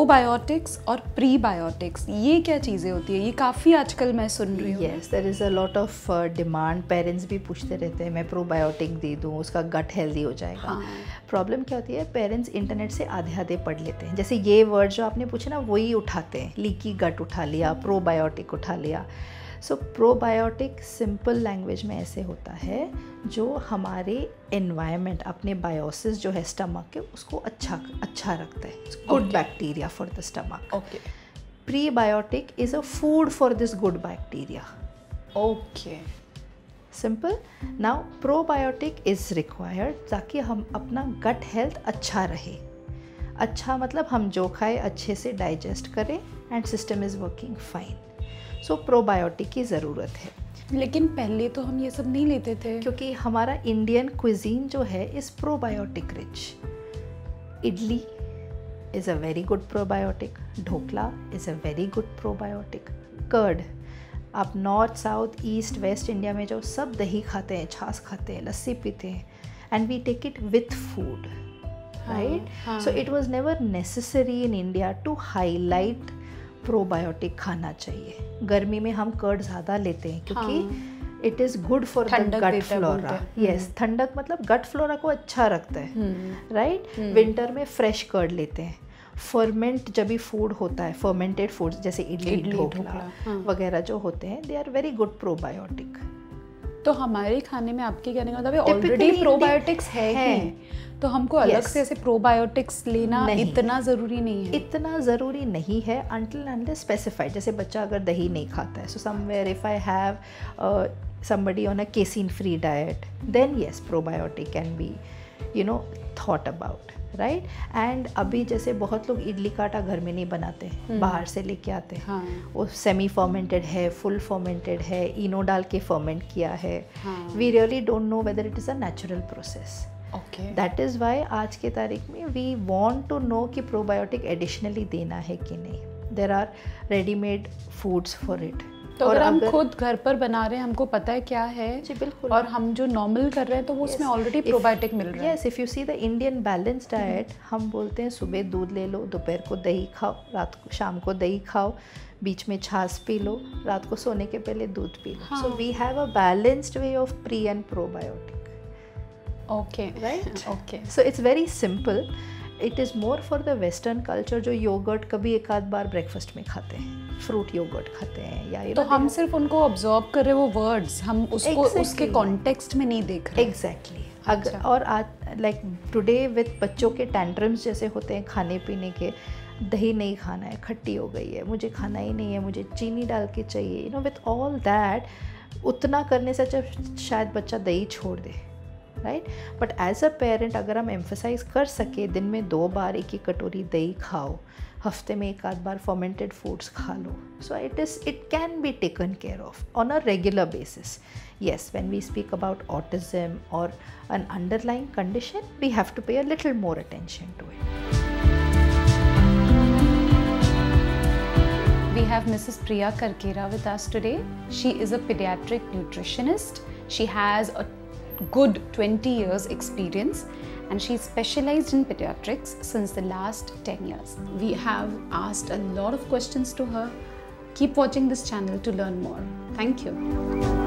Probiotics और prebiotics, ये क्या चीज़ें होती है? ये काफ़ी आजकल मैं सुन रही हूँ। Yes, there is a lot of demand. Parents भी पूछते रहते हैं मैं प्रोबायोटिक दे दूँ, उसका गट हेल्दी हो जाएगा। हाँ। प्रॉब्लम क्या होती है, पेरेंट्स इंटरनेट से आधे आधे पढ़ लेते हैं। जैसे ये वर्ड जो आपने पूछे ना, वही उठाते हैं। लीकी गट उठा लिया, प्रोबायोटिक उठा लिया। सो प्रोबायोटिक सिंपल लैंग्वेज में ऐसे होता है जो हमारे एनवायरनमेंट, अपने बायोसिस जो है स्टमक के, उसको अच्छा रखता है। Good bacteria for the stomach. Okay. Prebiotic is a food for this good bacteria. Okay, simple. Now probiotic is required ताकि हम अपना गट हेल्थ अच्छा रहे। अच्छा मतलब हम जो खाए अच्छे से डाइजेस्ट करें and system is working fine. So probiotic की ज़रूरत है। लेकिन पहले तो हम ये सब नहीं लेते थे, क्योंकि हमारा इंडियन क्विजीन जो है is probiotic rich. Idli is a very good probiotic, dhokla is a very good probiotic, curd. आप north south east west India में जो सब दही खाते हैं, छाछ खाते हैं, लस्सी पीते हैं, and we take it with food, right? So it was never necessary in India to highlight probiotic खाना चाहिए। गर्मी में हम कर्ड ज़्यादा लेते हैं क्योंकि it is good for the gut flora. Yes, ठंडक मतलब गट फ्लोरा को अच्छा रखता है, राइट? विंटर में फ्रेश कर्ड लेते हैं। फर्मेंट जब भी फूड होता है, फर्मेंटेड फूड्स जैसे इडली ढोकला वगैरह जो होते हैं, they are very good probiotic. तो हमारे खाने में आपके कहने का मतलब ऑलरेडी प्रोबायोटिक्स है ही, तो हमको अलग से ऐसे प्रोबायोटिक्स लेना इतना ज़रूरी नहीं है। इतना ज़रूरी नहीं है until unless specified। जैसे बच्चा अगर दही नहीं खाता है, so somewhere if I have somebody on a casein free diet, then yes, probiotic can be thought about, right? And अभी जैसे बहुत लोग इडली का आटा घर में नहीं बनाते, बाहर से लेके आते हैं। वो सेमी फर्मेंटेड है, फुल फर्मेंटेड है, इनो डाल के फर्मेंट किया है। We really don't know whether it is a natural process. That is why आज के तारीख में वी वॉन्ट टू नो कि प्रोबायोटिक एडिशनली देना है कि नहीं। There are readymade foods for it. तो अगर हम खुद घर पर बना रहे हैं, हमको पता है क्या है, जी बिल्कुल, और हम जो नॉर्मल कर रहे हैं तो वो उसमें ऑलरेडी प्रोबायोटिक मिल रहा है। Yes, if you see the Indian balance diet, हम बोलते हैं सुबह दूध ले लो, दोपहर को दही खाओ, रात को शाम को दही खाओ, बीच में छाछ पी लो, रात को सोने के पहले दूध पी लो। So we have a balanced way of pre and probiotic. Okay, right? Okay. So it's very simple. It is more for the western culture जो योगर्ट कभी एक आध बार ब्रेकफास्ट में खाते हैं, फ्रूट योगर्ट खाते हैं, या तो हम सिर्फ उनको ऑब्जॉर्व कर रहे हैं वो वर्ड्स, हम उसको उसके कॉन्टेक्स्ट में नहीं देख रहे। एग्जैक्टली। अगर और आज लाइक टुडे विद बच्चों के टैंट्रम्स जैसे होते हैं खाने पीने के, दही नहीं खाना है, खट्टी हो गई है, मुझे खाना ही नहीं है, मुझे चीनी डाल के चाहिए, विद ऑल दैट उतना करने से अच्छा शायद बच्चा दही छोड़ दे, right? But as a parent अगर हम एम्फेसाइज कर सके दिन में 2 बार एक कटोरी दही खाओ, हफ्ते में एक आध बार फर्मेंटेड फूड्स खा लो, so it can be taken care of on a regular basis. Yes, when we speak about autism और an underlying condition, we have to pay a little more attention to it. We have Mrs.Priya Karkera with us today. She is a pediatric nutritionist. She has a good 20 years experience and she's specialized in pediatrics since the last 10 years. We have asked a lot of questions to her. Keep watching this channel to learn more. Thank you.